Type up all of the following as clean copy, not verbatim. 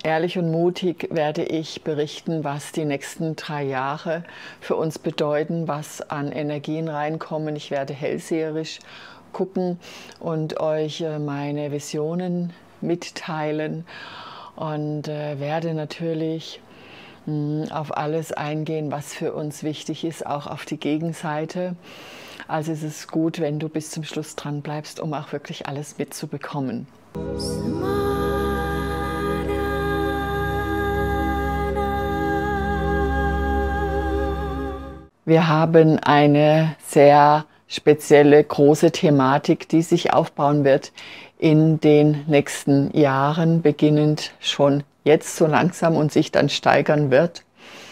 Ehrlich und mutig werde ich berichten, was die nächsten 3 Jahre für uns bedeuten, was an Energien reinkommen. Ich werde hellseherisch gucken und euch meine Visionen mitteilen und werde natürlich auf alles eingehen, was für uns wichtig ist, auch auf die Gegenseite. Also es ist gut, wenn du bis zum Schluss dran bleibst, um auch wirklich alles mitzubekommen. Wir haben eine sehr spezielle, große Thematik, die sich aufbauen wird in den nächsten Jahren, beginnend schon jetzt so langsam und sich dann steigern wird.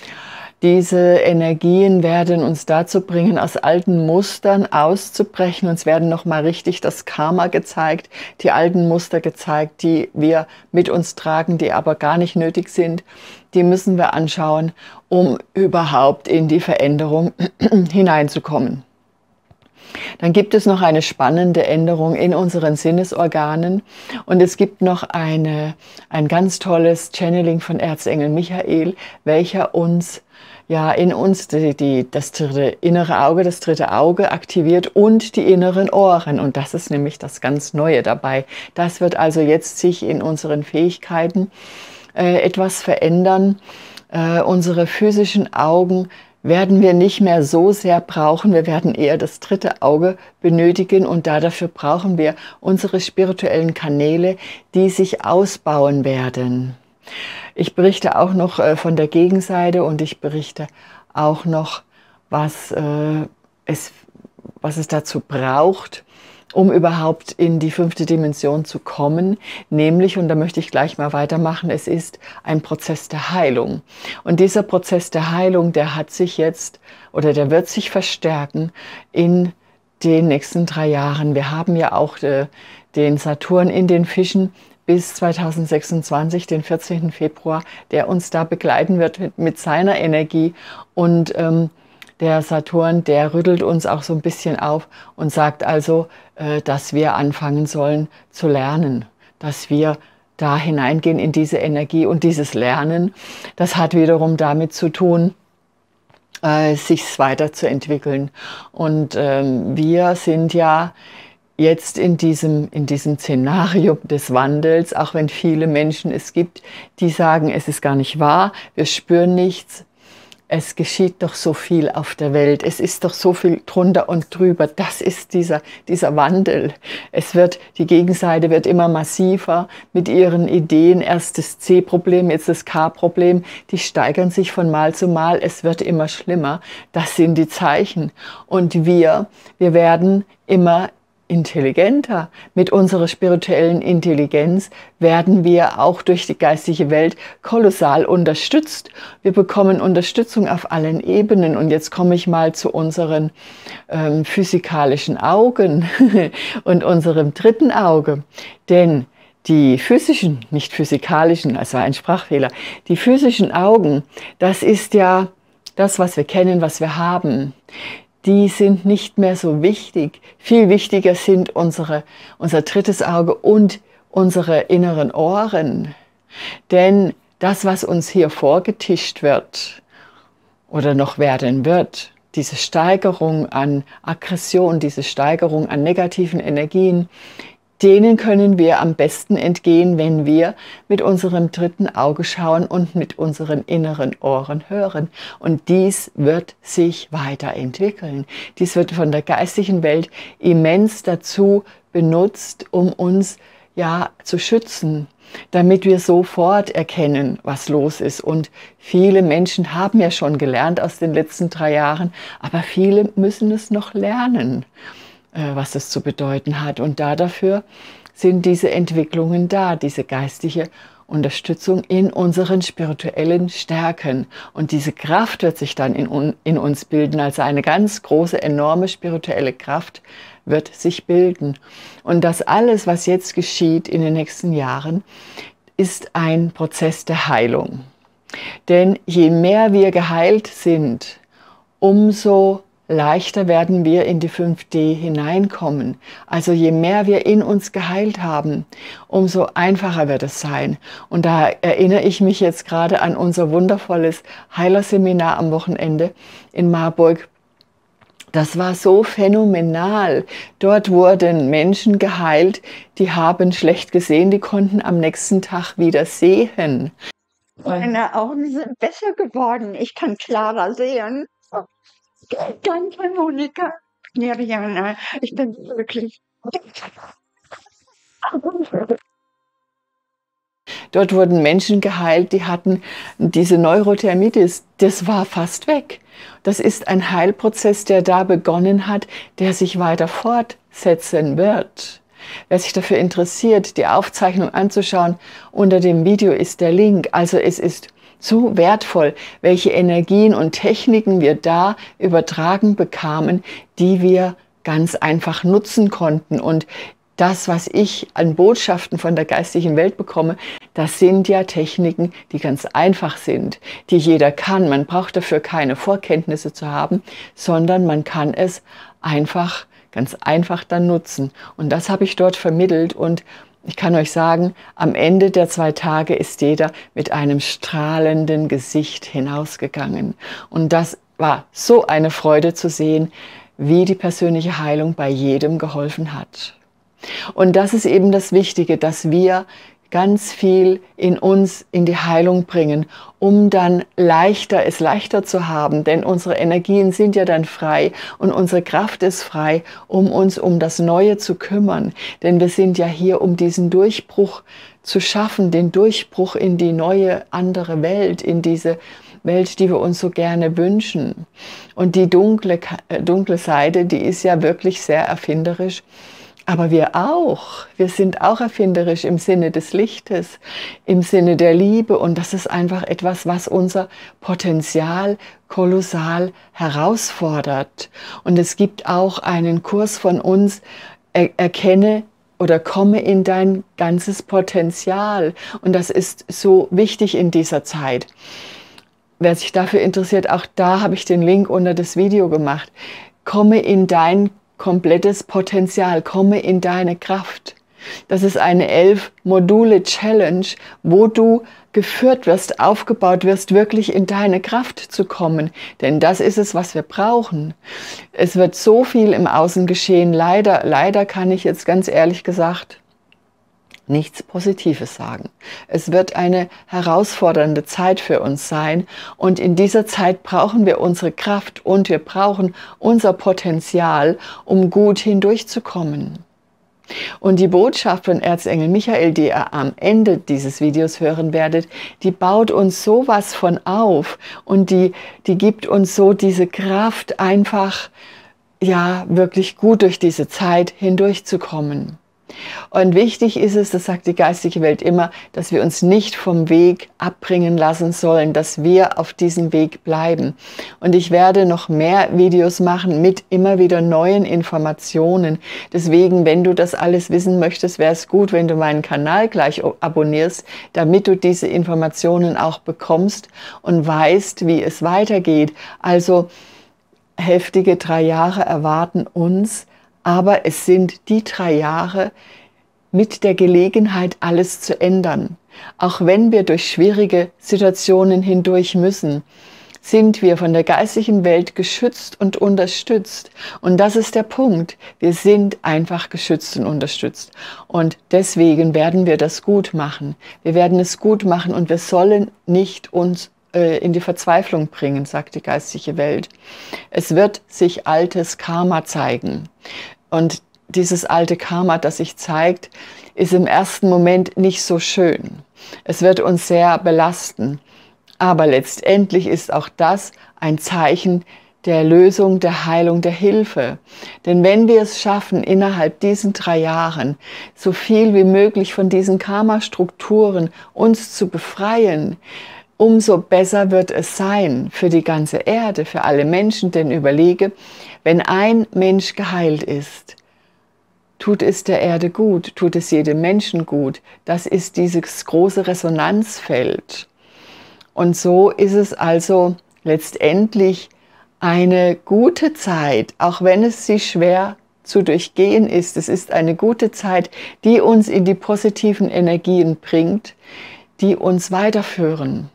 Diese Energien werden uns dazu bringen, aus alten Mustern auszubrechen. Uns werden nochmal richtig das Karma gezeigt, die alten Muster gezeigt, die wir mit uns tragen, die aber gar nicht nötig sind. Die müssen wir anschauen, um überhaupt in die Veränderung hineinzukommen. Dann gibt es noch eine spannende Änderung in unseren Sinnesorganen und es gibt noch ein ganz tolles Channeling von Erzengel Michael, welcher uns in uns das dritte innere Auge, das dritte Auge aktiviert und die inneren Ohren. Und das ist nämlich das ganz Neue dabei. Das wird also jetzt sich in unseren Fähigkeiten etwas verändern. Unsere physischen Augen werden wir nicht mehr so sehr brauchen. Wir werden eher das dritte Auge benötigen und dafür brauchen wir unsere spirituellen Kanäle, die sich ausbauen werden. Ich berichte auch noch von der Gegenseite und ich berichte auch noch, was es dazu braucht, um überhaupt in die 5. Dimension zu kommen. Nämlich, und da möchte ich gleich mal weitermachen, es ist ein Prozess der Heilung. Und dieser Prozess der Heilung, der hat sich jetzt, oder der wird sich verstärken in den nächsten 3 Jahren. Wir haben ja auch den Saturn in den Fischen bis 2026, den 14. Februar, der uns da begleiten wird mit seiner Energie. Und der Saturn, der rüttelt uns auch so ein bisschen auf und sagt also, dass wir anfangen sollen zu lernen, dass wir da hineingehen in diese Energie. Und dieses Lernen, das hat wiederum damit zu tun, sich weiterzuentwickeln. Und wir sind ja jetzt in diesem Szenario des Wandels, auch wenn viele Menschen es gibt, die sagen, es ist gar nicht wahr, wir spüren nichts, es geschieht doch so viel auf der Welt, es ist doch so viel drunter und drüber, das ist dieser Wandel. Die Gegenseite wird immer massiver mit ihren Ideen, erst das C-Problem, jetzt das K-Problem, die steigern sich von Mal zu Mal, es wird immer schlimmer, das sind die Zeichen. Und wir werden immer intelligenter. Mit unserer spirituellen Intelligenz werden wir auch durch die geistige Welt kolossal unterstützt. Wir bekommen Unterstützung auf allen Ebenen. Und jetzt komme ich mal zu unseren physikalischen Augen und unserem dritten Auge. Denn die physischen, nicht physikalischen, das war ein Sprachfehler, die physischen Augen, das ist ja das, was wir kennen, was wir haben. Die sind nicht mehr so wichtig. Viel wichtiger sind unser drittes Auge und unsere inneren Ohren. Denn das, was uns hier vorgetischt wird oder noch werden wird, diese Steigerung an Aggression, diese Steigerung an negativen Energien, denen können wir am besten entgehen, wenn wir mit unserem dritten Auge schauen und mit unseren inneren Ohren hören. Und dies wird sich weiterentwickeln. Dies wird von der geistigen Welt immens dazu benutzt, um uns zu schützen, damit wir sofort erkennen, was los ist. Und viele Menschen haben ja schon gelernt aus den letzten 3 Jahren, aber viele müssen es noch lernen, was das zu bedeuten hat. Und dafür sind diese Entwicklungen da, diese geistige Unterstützung in unseren spirituellen Stärken. Und diese Kraft wird sich dann in uns bilden, also eine ganz große, enorme spirituelle Kraft wird sich bilden. Und das alles, was jetzt geschieht in den nächsten Jahren, ist ein Prozess der Heilung. Denn je mehr wir geheilt sind, umso leichter werden wir in die 5D hineinkommen. Also je mehr wir in uns geheilt haben, umso einfacher wird es sein. Und da erinnere ich mich jetzt gerade an unser wundervolles Heilerseminar am Wochenende in Marburg. Das war so phänomenal. Dort wurden Menschen geheilt, die haben schlecht gesehen, die konnten am nächsten Tag wieder sehen. Meine Augen sind besser geworden. Ich kann klarer sehen. Danke, Monika. Ja, Jana, ich bin glücklich. Dort wurden Menschen geheilt, die hatten diese Neurothermitis, das war fast weg. Das ist ein Heilprozess, der da begonnen hat, der sich weiter fortsetzen wird. Wer sich dafür interessiert, die Aufzeichnung anzuschauen, unter dem Video ist der Link. Also es ist so wertvoll, welche Energien und Techniken wir da übertragen bekamen, die wir ganz einfach nutzen konnten. Und das, was ich an Botschaften von der geistigen Welt bekomme, das sind ja Techniken, die ganz einfach sind, die jeder kann. Man braucht dafür keine Vorkenntnisse zu haben, sondern man kann es einfach, ganz einfach dann nutzen. Und das habe ich dort vermittelt und ich kann euch sagen, am Ende der 2 Tage ist jeder mit einem strahlenden Gesicht hinausgegangen. Und das war so eine Freude zu sehen, wie die persönliche Heilung bei jedem geholfen hat. Und das ist eben das Wichtige, dass wir ganz viel in uns in die Heilung bringen, um dann es leichter zu haben, denn unsere Energien sind ja dann frei und unsere Kraft ist frei, um uns um das Neue zu kümmern, denn wir sind ja hier, um diesen Durchbruch zu schaffen, den Durchbruch in die neue, andere Welt, in diese Welt, die wir uns so gerne wünschen. Und die dunkle Seite, die ist ja wirklich sehr erfinderisch. Aber wir auch. Wir sind auch erfinderisch im Sinne des Lichtes, im Sinne der Liebe. Und das ist einfach etwas, was unser Potenzial kolossal herausfordert. Und es gibt auch einen Kurs von uns, erkenne oder komme in dein ganzes Potenzial. Und das ist so wichtig in dieser Zeit. Wer sich dafür interessiert, auch da habe ich den Link unter das Video gemacht. Komme in dein komplettes Potenzial, komme in deine Kraft. Das ist eine 11-Module-Challenge, wo du geführt wirst, aufgebaut wirst, wirklich in deine Kraft zu kommen. Denn das ist es, was wir brauchen. Es wird so viel im Außen geschehen. Leider kann ich jetzt ganz ehrlich gesagt nichts Positives sagen. Es wird eine herausfordernde Zeit für uns sein und in dieser Zeit brauchen wir unsere Kraft und wir brauchen unser Potenzial, um gut hindurchzukommen. Und die Botschaft von Erzengel Michael, die ihr am Ende dieses Videos hören werdet, die baut uns sowas von auf und die gibt uns so diese Kraft, einfach ja wirklich gut durch diese Zeit hindurchzukommen. Und wichtig ist es, das sagt die geistige Welt immer, dass wir uns nicht vom Weg abbringen lassen sollen, dass wir auf diesem Weg bleiben. Und ich werde noch mehr Videos machen mit immer wieder neuen Informationen. Deswegen, wenn du das alles wissen möchtest, wäre es gut, wenn du meinen Kanal gleich abonnierst, damit du diese Informationen auch bekommst und weißt, wie es weitergeht. Also heftige 3 Jahre erwarten uns. Aber es sind die 3 Jahre mit der Gelegenheit, alles zu ändern. Auch wenn wir durch schwierige Situationen hindurch müssen, sind wir von der geistigen Welt geschützt und unterstützt. Und das ist der Punkt. Wir sind einfach geschützt und unterstützt. Und deswegen werden wir das gut machen. Wir werden es gut machen und wir sollen nicht uns in die Verzweiflung bringen, sagt die geistige Welt. Es wird sich altes Karma zeigen. Und dieses alte Karma, das sich zeigt, ist im ersten Moment nicht so schön. Es wird uns sehr belasten. Aber letztendlich ist auch das ein Zeichen der Lösung, der Heilung, der Hilfe. Denn wenn wir es schaffen, innerhalb diesen 3 Jahren so viel wie möglich von diesen Karma-Strukturen uns zu befreien, umso besser wird es sein für die ganze Erde, für alle Menschen. Denn überlege, wenn ein Mensch geheilt ist, tut es der Erde gut, tut es jedem Menschen gut. Das ist dieses große Resonanzfeld. Und so ist es also letztendlich eine gute Zeit, auch wenn es sie schwer zu durchgehen ist. Es ist eine gute Zeit, die uns in die positiven Energien bringt, die uns weiterführen.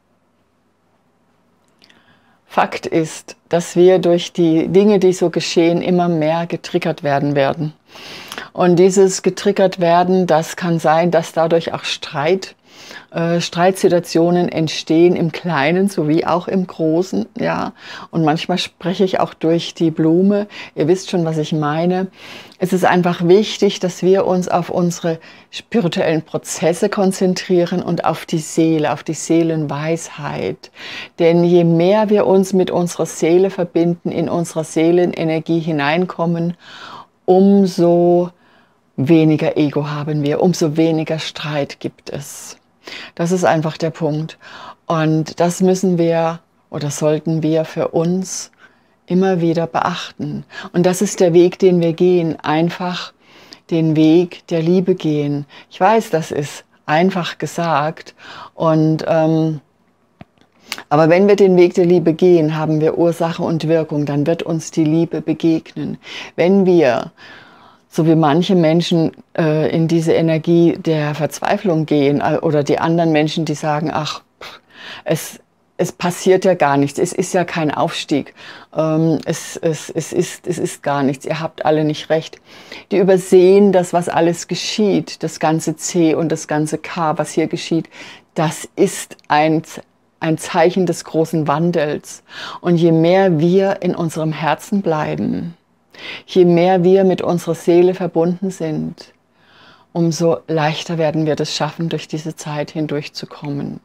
Fakt ist, dass wir durch die Dinge, die so geschehen, immer mehr getriggert werden. Und dieses getriggert werden, das kann sein, dass dadurch auch Streitsituationen entstehen im Kleinen sowie auch im Großen, ja. Und manchmal spreche ich auch durch die Blume. Ihr wisst schon, was ich meine. Es ist einfach wichtig, dass wir uns auf unsere spirituellen Prozesse konzentrieren und auf die Seele, auf die Seelenweisheit. Denn je mehr wir uns mit unserer Seele verbinden, in unserer Seelenenergie hineinkommen, umso weniger Ego haben wir, umso weniger Streit gibt es. Das ist einfach der Punkt. Und das müssen wir oder sollten wir für uns immer wieder beachten. Und das ist der Weg, den wir gehen. Einfach den Weg der Liebe gehen. Ich weiß, das ist einfach gesagt. Aber wenn wir den Weg der Liebe gehen, haben wir Ursache und Wirkung. Dann wird uns die Liebe begegnen. Wenn wir, so wie manche Menschen in diese Energie der Verzweiflung gehen oder die anderen Menschen, die sagen, ach, es passiert ja gar nichts, es ist ja kein Aufstieg, es ist gar nichts, ihr habt alle nicht recht. Die übersehen das, was alles geschieht, das ganze C und das ganze K, was hier geschieht, das ist ein Zeichen des großen Wandels. Und je mehr wir in unserem Herzen bleiben, je mehr wir mit unserer Seele verbunden sind, umso leichter werden wir das schaffen, durch diese Zeit hindurchzukommen.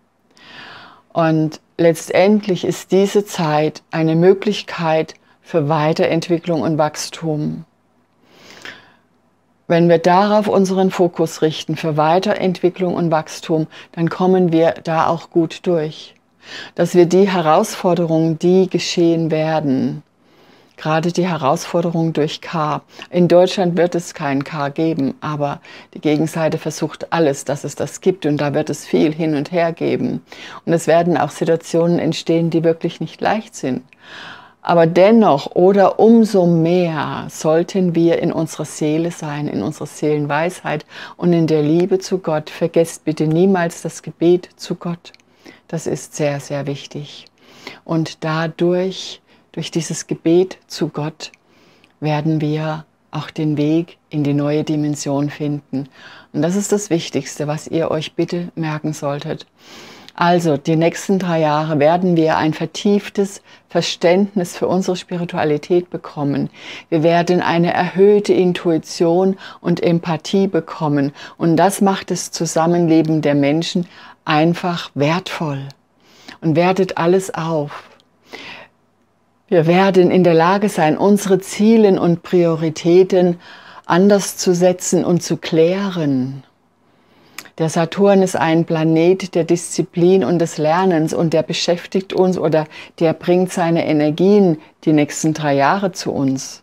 Und letztendlich ist diese Zeit eine Möglichkeit für Weiterentwicklung und Wachstum. Wenn wir darauf unseren Fokus richten, für Weiterentwicklung und Wachstum, dann kommen wir da auch gut durch. Dass wir die Herausforderungen, die geschehen werden, gerade die Herausforderung durch K. In Deutschland wird es kein K geben, aber die Gegenseite versucht alles, dass es das gibt, und da wird es viel hin und her geben. Und es werden auch Situationen entstehen, die wirklich nicht leicht sind. Aber dennoch oder umso mehr sollten wir in unserer Seele sein, in unserer Seelenweisheit und in der Liebe zu Gott. Vergesst bitte niemals das Gebet zu Gott. Das ist sehr, sehr wichtig. Und durch dieses Gebet zu Gott werden wir auch den Weg in die neue Dimension finden. Und das ist das Wichtigste, was ihr euch bitte merken solltet. Also, die nächsten 3 Jahre werden wir ein vertieftes Verständnis für unsere Spiritualität bekommen. Wir werden eine erhöhte Intuition und Empathie bekommen. Und das macht das Zusammenleben der Menschen einfach wertvoll. Und wertet alles auf. Wir werden in der Lage sein, unsere Ziele und Prioritäten anders zu setzen und zu klären. Der Saturn ist ein Planet der Disziplin und des Lernens, und der beschäftigt uns oder der bringt seine Energien die nächsten 3 Jahre zu uns.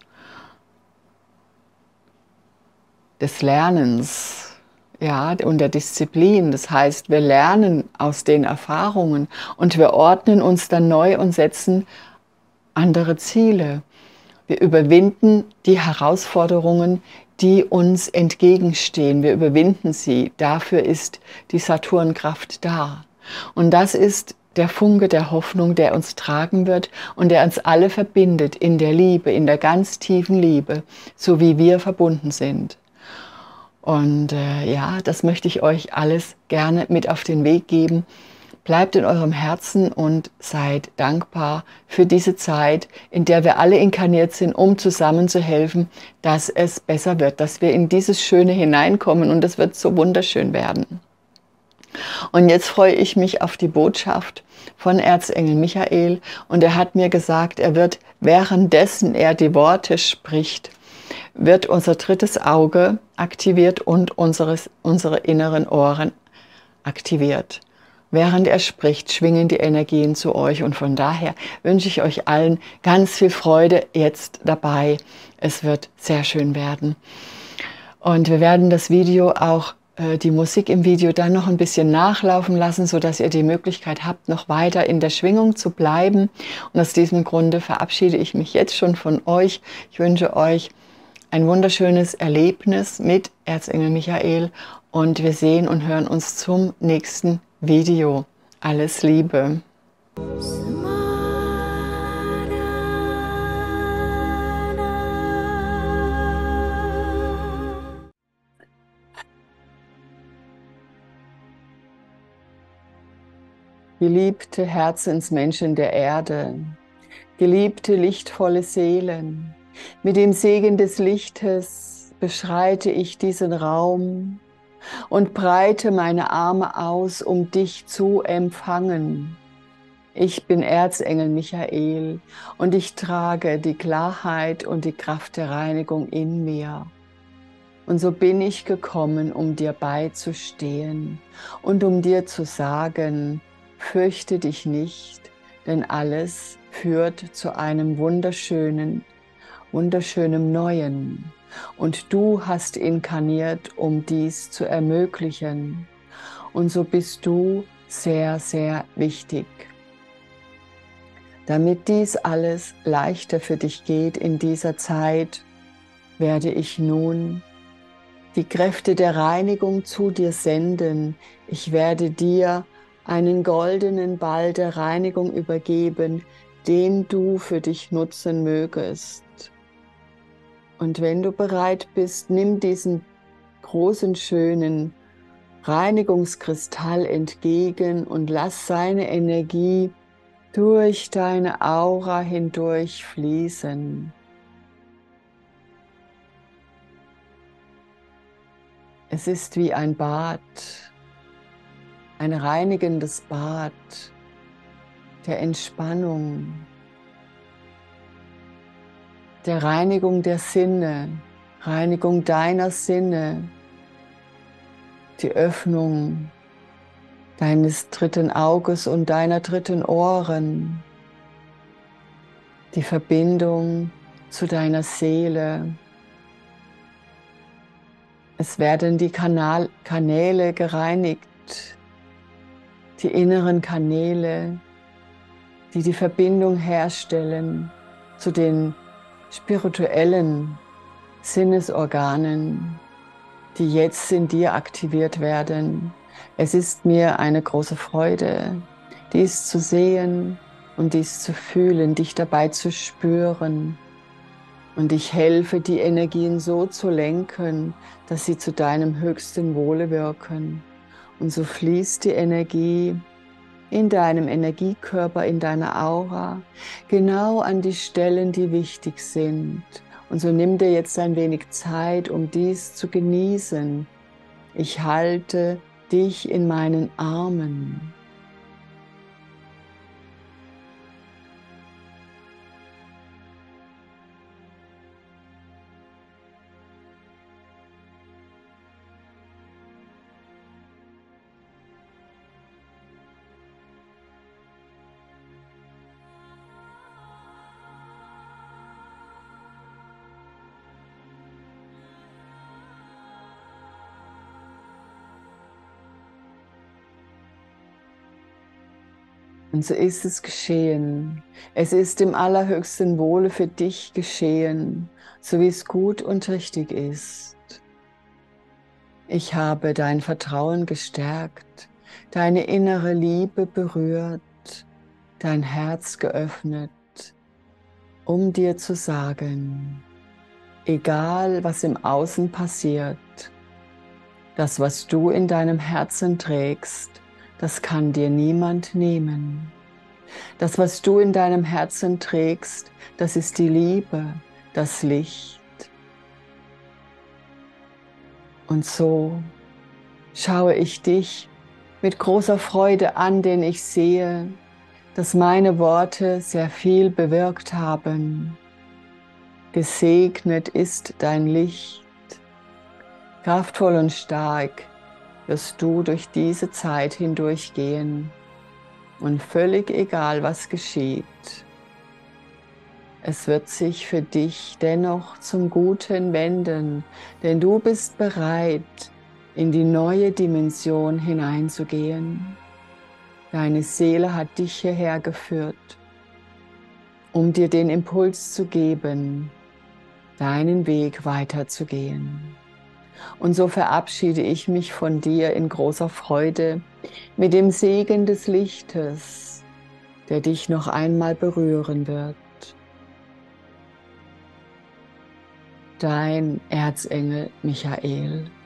Des Lernens, ja, und der Disziplin. Das heißt, wir lernen aus den Erfahrungen und wir ordnen uns dann neu und setzen andere Ziele. Wir überwinden die Herausforderungen, die uns entgegenstehen. Wir überwinden sie. Dafür ist die Saturnkraft da. Und das ist der Funke der Hoffnung, der uns tragen wird und der uns alle verbindet in der Liebe, in der ganz tiefen Liebe, so wie wir verbunden sind. Und ja, das möchte ich euch alles gerne mit auf den Weg geben. Bleibt in eurem Herzen und seid dankbar für diese Zeit, in der wir alle inkarniert sind, um zusammen zu helfen, dass es besser wird, dass wir in dieses Schöne hineinkommen, und es wird so wunderschön werden. Und jetzt freue ich mich auf die Botschaft von Erzengel Michael, und er hat mir gesagt, er wird, währenddessen er die Worte spricht, wird unser 3. Auge aktiviert und unsere inneren Ohren aktiviert. Während er spricht, schwingen die Energien zu euch, und von daher wünsche ich euch allen ganz viel Freude jetzt dabei. Es wird sehr schön werden. Und wir werden das Video auch die Musik im Video dann noch ein bisschen nachlaufen lassen, sodass ihr die Möglichkeit habt, noch weiter in der Schwingung zu bleiben. Und aus diesem Grunde verabschiede ich mich jetzt schon von euch. Ich wünsche euch ein wunderschönes Erlebnis mit Erzengel Michael und wir sehen und hören uns zum nächsten Video. Alles Liebe! Geliebte Herzensmenschen der Erde, geliebte lichtvolle Seelen, mit dem Segen des Lichtes beschreite ich diesen Raum und breite meine Arme aus, um dich zu empfangen. Ich bin Erzengel Michael und ich trage die Klarheit und die Kraft der Reinigung in mir. Und so bin ich gekommen, um dir beizustehen und um dir zu sagen, fürchte dich nicht, denn alles führt zu einem wunderschönen Neuen. Und du hast inkarniert, um dies zu ermöglichen. Und so bist du sehr, sehr wichtig. Damit dies alles leichter für dich geht in dieser Zeit, werde ich nun die Kräfte der Reinigung zu dir senden. Ich werde dir einen goldenen Ball der Reinigung übergeben, den du für dich nutzen mögest. Und wenn du bereit bist, nimm diesen großen, schönen Reinigungskristall entgegen und lass seine Energie durch deine Aura hindurch fließen. Es ist wie ein Bad, ein reinigendes Bad der Entspannung, der Reinigung der Sinne, Reinigung deiner Sinne, die Öffnung deines dritten Auges und deiner dritten Ohren, die Verbindung zu deiner Seele. Es werden die Kanäle gereinigt, die inneren Kanäle, die die Verbindung herstellen zu den spirituellen Sinnesorganen, die jetzt in dir aktiviert werden. Es ist mir eine große Freude, dies zu sehen und dies zu fühlen, dich dabei zu spüren. Und ich helfe, die Energien so zu lenken, dass sie zu deinem höchsten Wohle wirken. Und so fließt die Energie in deinem Energiekörper, in deiner Aura, genau an die Stellen, die wichtig sind. Und so nimm dir jetzt ein wenig Zeit, um dies zu genießen. Ich halte dich in meinen Armen. Und so ist es geschehen. Es ist im allerhöchsten Wohle für dich geschehen, so wie es gut und richtig ist. Ich habe dein Vertrauen gestärkt, deine innere Liebe berührt, dein Herz geöffnet, um dir zu sagen, egal was im Außen passiert, das, was du in deinem Herzen trägst, das kann dir niemand nehmen. Das, was du in deinem Herzen trägst, das ist die Liebe, das Licht. Und so schaue ich dich mit großer Freude an, denn ich sehe, dass meine Worte sehr viel bewirkt haben. Gesegnet ist dein Licht. Kraftvoll und stark wirst du durch diese Zeit hindurchgehen und völlig egal, was geschieht. Es wird sich für dich dennoch zum Guten wenden, denn du bist bereit, in die neue Dimension hineinzugehen. Deine Seele hat dich hierher geführt, um dir den Impuls zu geben, deinen Weg weiterzugehen. Und so verabschiede ich mich von dir in großer Freude mit dem Segen des Lichtes, der dich noch einmal berühren wird. Dein Erzengel Michael.